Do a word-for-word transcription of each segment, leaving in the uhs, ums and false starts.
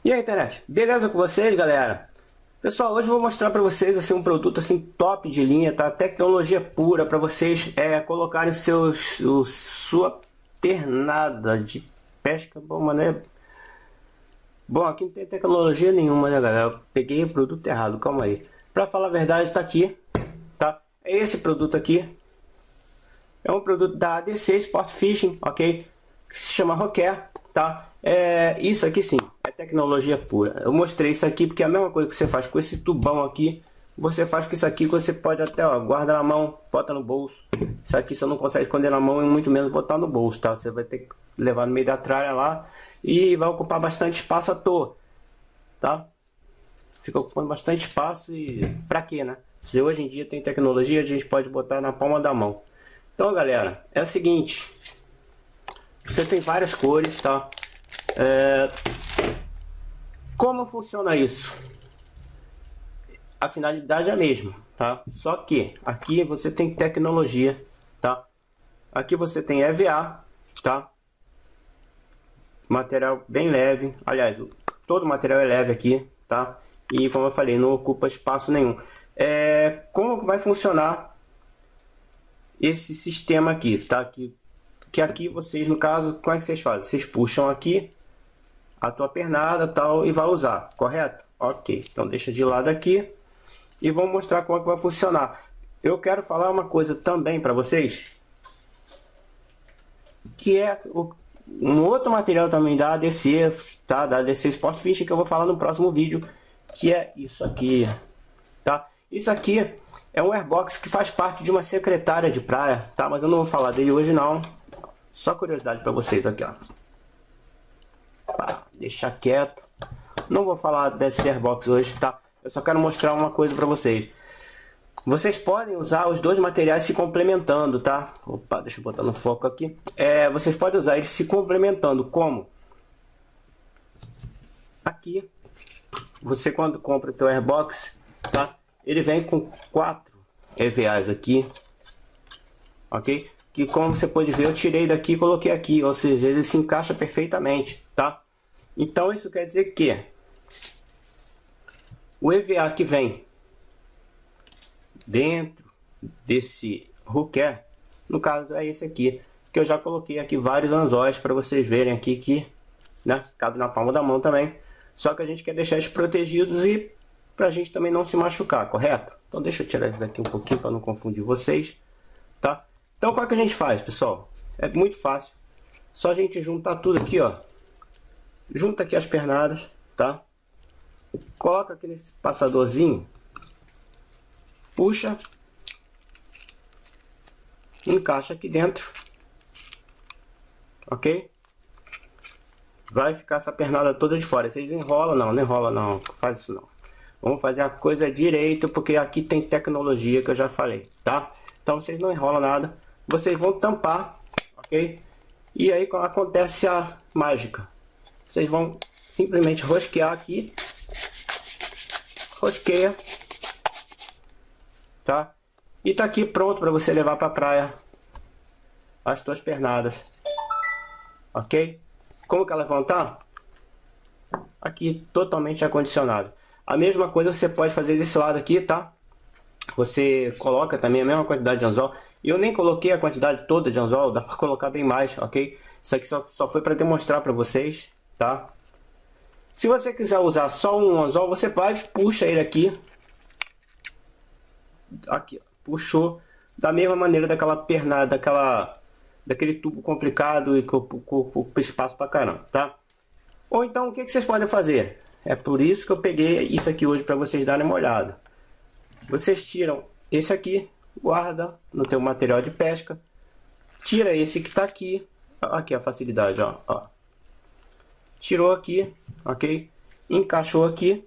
E aí, internet, beleza com vocês, galera? Pessoal, hoje eu vou mostrar para vocês assim, um produto assim top de linha, tá? Tecnologia pura para vocês é, colocarem seus, o, sua pernada de pesca. Bom, mano, é... Bom, aqui não tem tecnologia nenhuma, né, galera? Eu peguei o produto errado, calma aí. Para falar a verdade, tá aqui, tá? É esse produto aqui. É um produto da A D C Sport Fishing, ok? Que se chama Rocker, tá? É, isso aqui sim, é tecnologia pura. Eu mostrei isso aqui porque é a mesma coisa que você faz com esse tubão aqui, você faz com isso aqui, que você pode até, ó, guarda na mão, bota no bolso. Isso aqui você não consegue esconder na mão e muito menos botar no bolso, tá? Você vai ter que levar no meio da tralha lá e vai ocupar bastante espaço à toa, tá? Fica ocupando bastante espaço e pra quê, né? Se hoje em dia tem tecnologia, a gente pode botar na palma da mão. Então, galera, é o seguinte, você tem várias cores, tá? É... Como funciona isso? A finalidade é a mesma, tá? Só que aqui você tem tecnologia, tá? Aqui você tem E V A, tá? Material bem leve, aliás, todo o material é leve aqui, tá? E como eu falei, não ocupa espaço nenhum. É... Como vai funcionar esse sistema aqui, tá? Que, que aqui vocês, no caso, como é que vocês fazem? Vocês puxam aqui a tua pernada tal e vai usar, correto? Ok, então deixa de lado aqui e vou mostrar como é que vai funcionar. Eu quero falar uma coisa também para vocês, que é o, um outro material também da A D C, tá? Da A D C Sport Fishing, que eu vou falar no próximo vídeo, que é isso aqui, tá? Isso aqui é um airbox que faz parte de uma secretária de praia, tá? Mas eu não vou falar dele hoje não, só curiosidade para vocês aqui, ó. Tá, deixa quieto. Não vou falar desse airbox hoje, tá? Eu só quero mostrar uma coisa para vocês. Vocês podem usar os dois materiais se complementando, tá? Opa, deixa eu botar no foco aqui. É, vocês podem usar eles se complementando. Como? Aqui, você quando compra o teu airbox, tá? Ele vem com quatro E V As aqui, ok? Que como você pode ver, eu tirei daqui e coloquei aqui, ou seja, ele se encaixa perfeitamente, tá? Então isso quer dizer que o E V A que vem dentro desse hooker, no caso é esse aqui, que eu já coloquei aqui vários anzóis para vocês verem aqui que, né, cabe na palma da mão também. Só que a gente quer deixar eles protegidos e para a gente também não se machucar, correto? Então deixa eu tirar isso daqui um pouquinho para não confundir vocês, tá? Então qual é que a gente faz, pessoal? É muito fácil. Só a gente juntar tudo aqui, ó. Junta aqui as pernadas, tá? Coloca aqui nesse passadorzinho. Puxa. Encaixa aqui dentro. Ok? Vai ficar essa pernada toda de fora. Vocês enrolam? Não, não enrola não. Faz isso não. Vamos fazer a coisa direito, porque aqui tem tecnologia que eu já falei, tá? Então vocês não enrolam nada. Vocês vão tampar, ok? E aí acontece a mágica. Vocês vão simplesmente rosquear aqui. Rosqueia. Tá? E tá aqui pronto para você levar para a praia as tuas pernadas. Ok? Como que elas vão estar? Aqui totalmente acondicionado. A mesma coisa você pode fazer desse lado aqui, tá? Você coloca também a mesma quantidade de anzol. E eu nem coloquei a quantidade toda de anzol, dá para colocar bem mais, ok? Isso aqui só, só foi para demonstrar para vocês, tá? Se você quiser usar só um anzol, você vai, puxa ele aqui. Aqui, puxou da mesma maneira daquela pernada, daquela, daquele tubo complicado e que ocupa espaço para caramba, tá? Ou então, o que, que vocês podem fazer? É por isso que eu peguei isso aqui hoje para vocês darem uma olhada. Vocês tiram esse aqui, guarda no teu material de pesca, tira esse que está aqui, aqui a facilidade, ó, ó. Tirou aqui, ok? Encaixou aqui.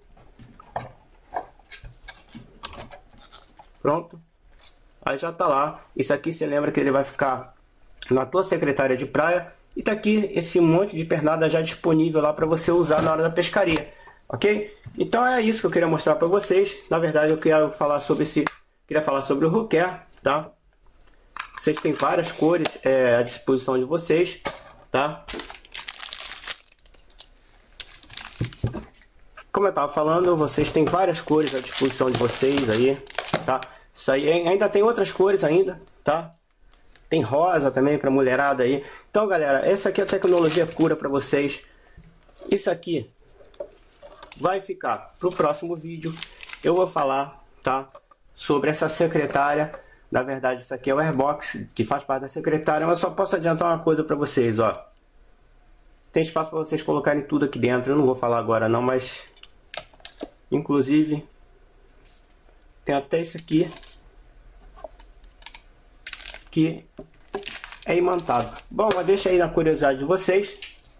Pronto. Aí já tá lá. Isso aqui você lembra que ele vai ficar na tua secretária de praia. E tá aqui esse monte de pernada já disponível lá para você usar na hora da pescaria. Ok? Então é isso que eu queria mostrar para vocês. Na verdade eu queria falar sobre esse... Queria falar sobre o hooker, tá? Vocês têm várias cores é, à disposição de vocês, tá? como eu tava falando, vocês têm várias cores à disposição de vocês aí, tá? Isso aí ainda tem outras cores ainda, tá? Tem rosa também para mulherada aí. Então, galera, essa aqui é a tecnologia pura para vocês. Isso aqui vai ficar pro próximo vídeo. Eu vou falar, tá, sobre essa secretária. Na verdade, isso aqui é o Airbox, que faz parte da secretária. Mas só posso adiantar uma coisa para vocês, ó. Tem espaço para vocês colocarem tudo aqui dentro. Eu não vou falar agora não, mas inclusive tem até isso aqui que é imantado. Bom, mas deixa aí na curiosidade de vocês,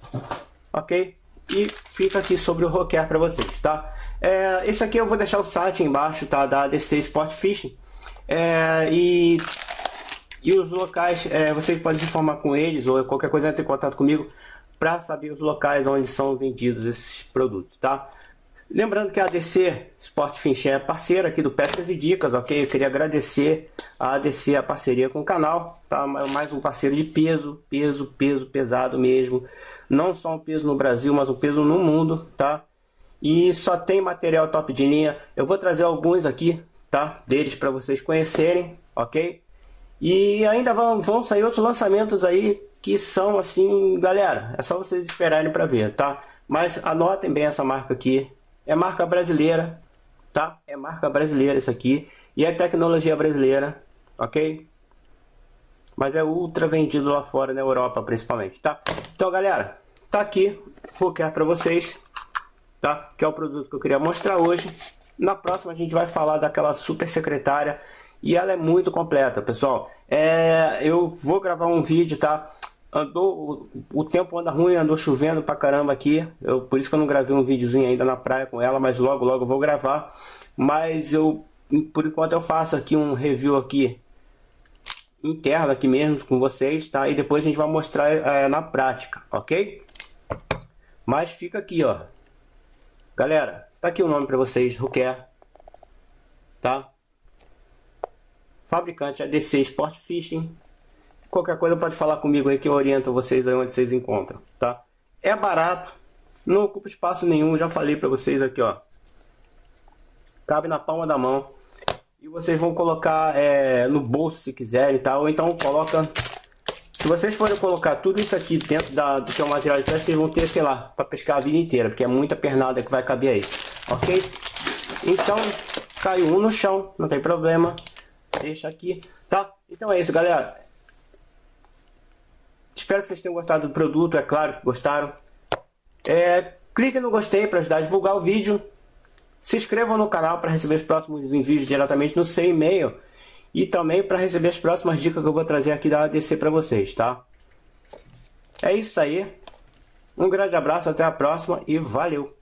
ok? E fica aqui sobre o roquer para vocês, tá? É, esse aqui eu vou deixar o site embaixo, tá? Da A D C Sport Fishing. É, e, e os locais, é, vocês podem se informar com eles ou qualquer coisa ter contato comigo para saber os locais onde são vendidos esses produtos, tá? Lembrando que a A D C Sport Fishing é parceira aqui do Pescas e Dicas, ok? Eu queria agradecer a A D C a parceria com o canal, tá? Mais um parceiro de peso, peso, peso pesado mesmo. Não só um peso no Brasil, mas um peso no mundo, tá? E só tem material top de linha. Eu vou trazer alguns aqui, tá? Deles para vocês conhecerem, ok? E ainda vão, vão sair outros lançamentos aí que são assim, galera, é só vocês esperarem para ver, tá? Mas anotem bem essa marca aqui. É marca brasileira, tá? É marca brasileira isso aqui. E é tecnologia brasileira, ok? Mas é ultra vendido lá fora, na Europa principalmente, tá? Então, galera, tá aqui o roquer para vocês, tá? Que é o produto que eu queria mostrar hoje. Na próxima a gente vai falar daquela super secretária. E ela é muito completa, pessoal. É, eu vou gravar um vídeo, tá? Andou, o, o tempo anda ruim, andou chovendo pra caramba aqui. Eu, por isso que eu não gravei um videozinho ainda na praia com ela, mas logo logo eu vou gravar. Mas eu, por enquanto eu faço aqui um review aqui interno aqui mesmo com vocês, tá? E depois a gente vai mostrar é, na prática, ok? Mas fica aqui, ó. Galera, tá aqui o nome pra vocês, roquer, tá? Fabricante A D C Sport Fishing. Qualquer coisa pode falar comigo aí que eu oriento vocês aí onde vocês encontram, tá? É barato, não ocupa espaço nenhum, já falei pra vocês aqui, ó. Cabe na palma da mão. E vocês vão colocar é, no bolso se quiserem, tá? Ou então coloca... Se vocês forem colocar tudo isso aqui dentro da, do que é o material de pesca, vocês vão ter, sei lá, para pescar a vida inteira, porque é muita pernada que vai caber aí, ok? Então, caiu um no chão, não tem problema. Deixa aqui, tá? Então é isso, galera. Espero que vocês tenham gostado do produto, é claro que gostaram. É, clique no gostei para ajudar a divulgar o vídeo. Se inscrevam no canal para receber os próximos envios diretamente no seu e-mail. E também para receber as próximas dicas que eu vou trazer aqui da A D C para vocês, tá? É isso aí. Um grande abraço, até a próxima e valeu!